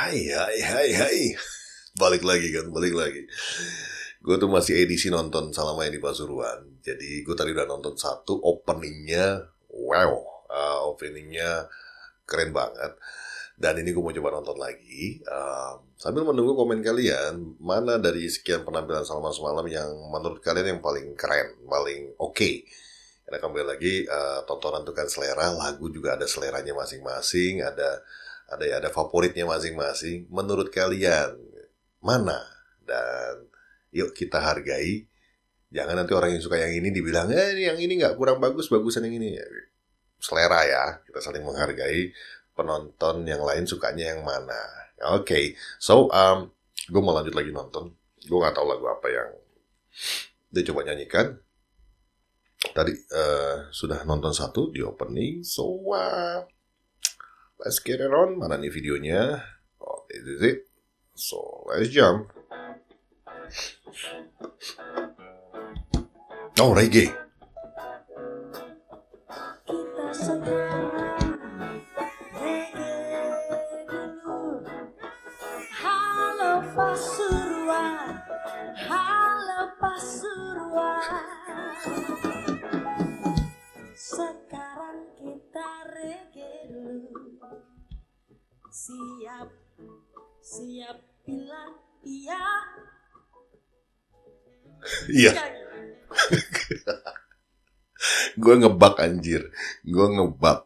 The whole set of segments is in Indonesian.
Hai. Balik lagi. Gue tuh masih edisi nonton Salama di Pasuruan. Jadi gue tadi udah nonton satu openingnya. Wow, openingnya keren banget. Dan ini gue mau coba nonton lagi. Sambil menunggu komen kalian, mana dari sekian penampilan Salma semalam yang menurut kalian yang paling keren, paling oke. Karena kembali lagi, tontonan itu kan selera, lagu juga ada seleranya masing-masing, ada favoritnya masing-masing. Menurut kalian mana? Dan yuk kita hargai. Jangan nanti orang yang suka yang ini dibilang yang ini nggak kurang bagusan yang ini. Selera ya, kita saling menghargai. Penonton yang lain sukanya yang mana? Oke. So gue mau lanjut lagi nonton. Gue nggak tahu lagu apa yang dia coba nyanyikan. Tadi sudah nonton satu di opening. So let's get it on. Mana nih videonya? Oh, this is it. So, let's jump. Oh, reggae. Kita sekarang reggae dulu. Halo Pasuruan, halo Pasuruan. Sekarang kita reggae dulu. Siap bilang iya. Iya. Gue ngebak anjir. Gue ngebak.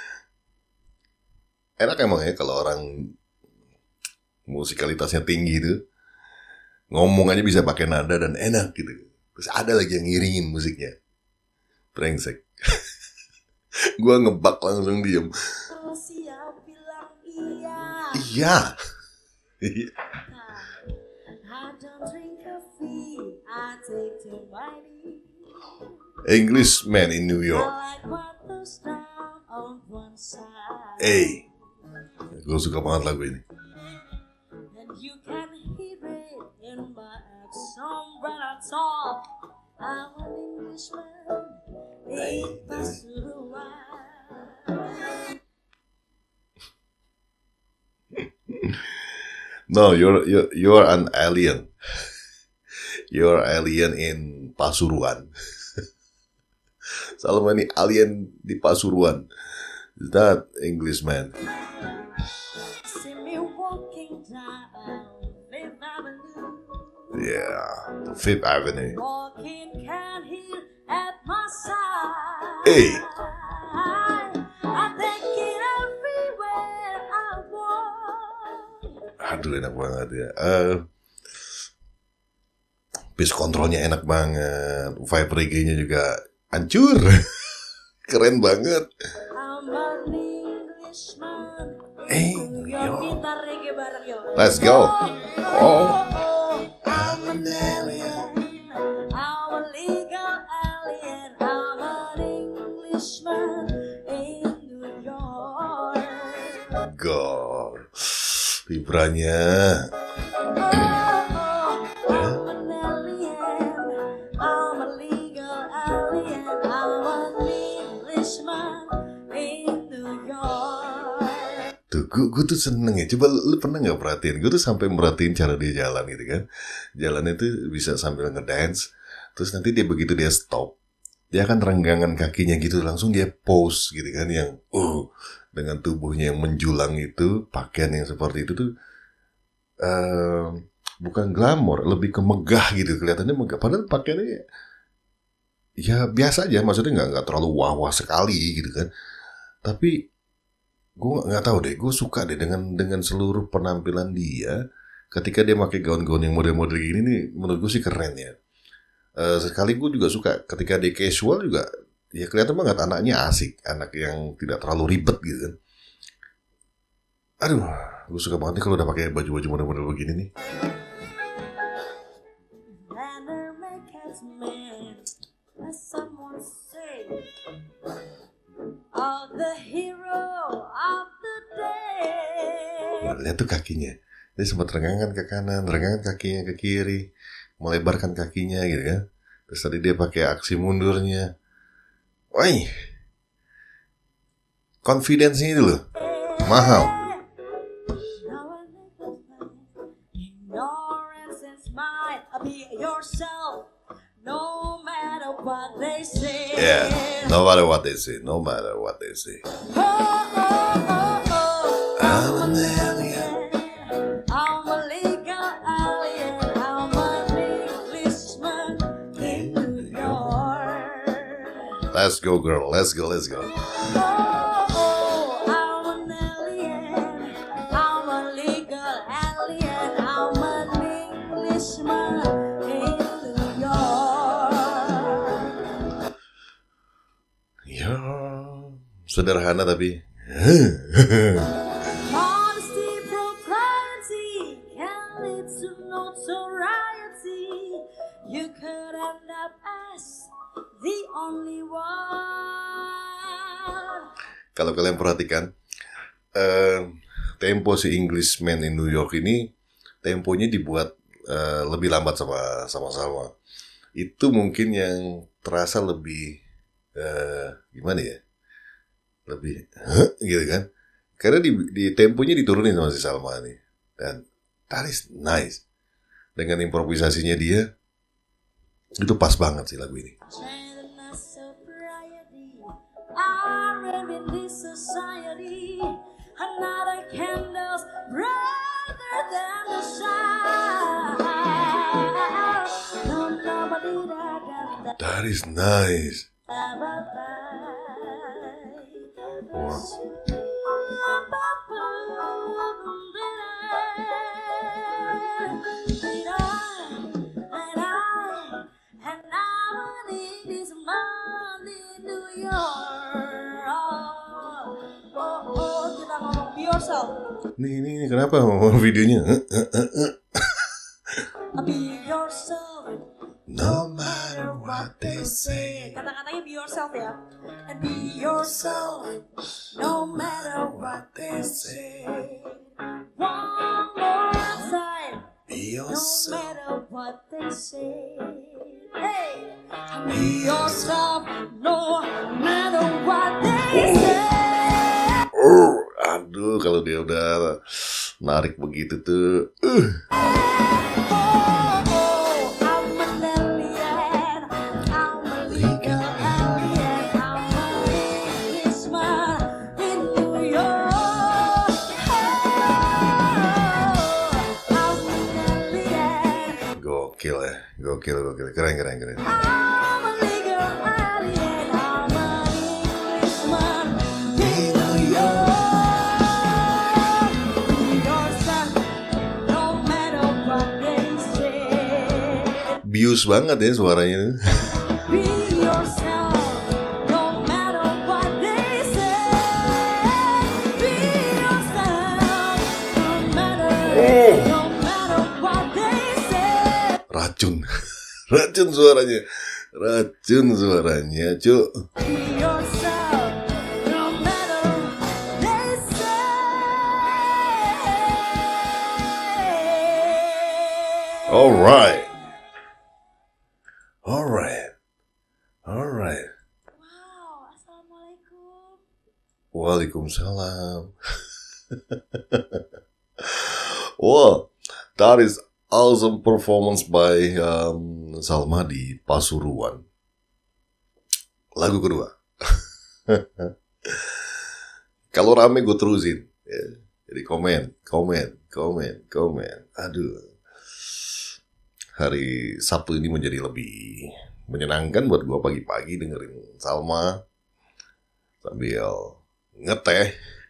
Enak emang ya kalau orang musikalitasnya tinggi itu ngomong aja bisa pakai nada dan enak gitu. Terus ada lagi yang ngiringin musiknya. Brengsek. Gue ngebak langsung diem. Terus siap bilang iya. Iya. I don't drink coffee, I take too many. Englishman in New York. I like water's down on one side. Gue suka banget lagu ini. And you can hear it in my accent when I talk. I'm an Englishman in Pasuruan. No, you're an alien. You're alien in Pasuruan. Salma ini alien di Pasuruan. Is that Englishman? See me walking down Fifth Avenue. Yeah, the Fifth Avenue. Walking can hear at my side. I take it everywhere I walk. Aduh, enak banget ya. Bass kontrolnya enak banget. Vibe reggae-nya juga hancur. Keren banget. I'm an Englishman. New York. Kita reggae bareng yo. Let's go. Oh. I'm an alien. I'm a legal alien. I'm an Englishman in New York. God. Vibranya. I'm an alien. I'm a legal alien. I'm an Englishman in New York. Tuh, gue tuh seneng ya. Coba lu pernah gak perhatiin? Gue tuh sampai merhatiin cara dia jalan gitu kan. Jalannya tuh bisa sambil ngedance. Terus nanti dia begitu dia stop, dia akan renggangan kakinya gitu. Langsung dia pose gitu kan. Yang dengan tubuhnya yang menjulang itu, pakaian yang seperti itu tuh bukan glamor, lebih ke megah gitu. Kelihatannya megah. Padahal pakaiannya ya biasa aja. Maksudnya gak terlalu wah-wah sekali gitu kan. Tapi gue nggak tahu deh, gue suka deh dengan seluruh penampilan dia ketika dia pakai gaun-gaun yang model-model gini nih. Menurut gue sih keren ya. Sekali gue juga suka ketika dia casual juga, ya kelihatan banget anaknya asik, anak yang tidak terlalu ribet gitu kan. Aduh, gue suka banget nih kalau udah pakai baju-baju model-model begini nih. Manner makes man, as someone say. Oh, the hero of the day. Lihat tuh kakinya, dia sempat renggangan ke kanan, renggangan kakinya ke kiri, melebarkan kakinya gitu kan. Terus tadi dia pakai aksi mundurnya. Woi, confidence-nya itu loh mahal. Yeah, no matter what they say, no matter what they say. I'm an alien. I'm a legal alien. I'm an Englishman in New York. Let's go, girl. Let's go. I'm an alien. I'm a legal alien. I'm an Englishman in New York. Ya, sederhana tapi. Honesty, propriety can lead to notoriety. You could end up as the only one. Kalau kalian perhatikan, tempo si Englishman in New York ini, temponya dibuat lebih lambat sama Salma. Itu mungkin yang terasa lebih gimana ya? Lebih gitu kan? Karena di temponya diturunin sama si Salma nih. Dan that is nice. Dengan improvisasinya dia, itu pas banget sih lagu ini. That is nice. Wow. Nih, kenapa videonya? Be yourself. No matter what they say. Kata-katanya be yourself ya. And be yourself. No matter what they say. One more time. Be No yourself. matter what they say. Hey. Be yourself. No matter what they say. Aduh, kalau dia udah narik begitu tuh. Gokil. Keren. Bius banget ya suaranya. Racun suaranya, cuk. Alright. Wow, assalamualaikum. Waalaikumsalam. Wow, that is awesome performance by Salma di Pasuruan. Lagu kedua. Kalau rame gue terusin ya. Jadi komen. Aduh, hari Sabtu ini menjadi lebih menyenangkan buat gue pagi-pagi dengerin Salma sambil ngeteh.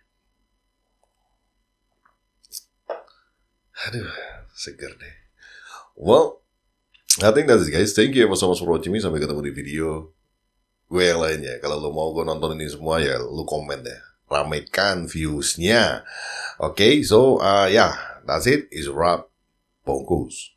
Aduh, seger deh. Well, I think that's it guys. Thank you so much for watching me. Sampai ketemu di video gue yang lainnya. Kalau lo mau gue nonton ini semua ya lo komen deh. Ramekan viewsnya. Okay, so yeah, that's it. It's a wrap. Bongkus.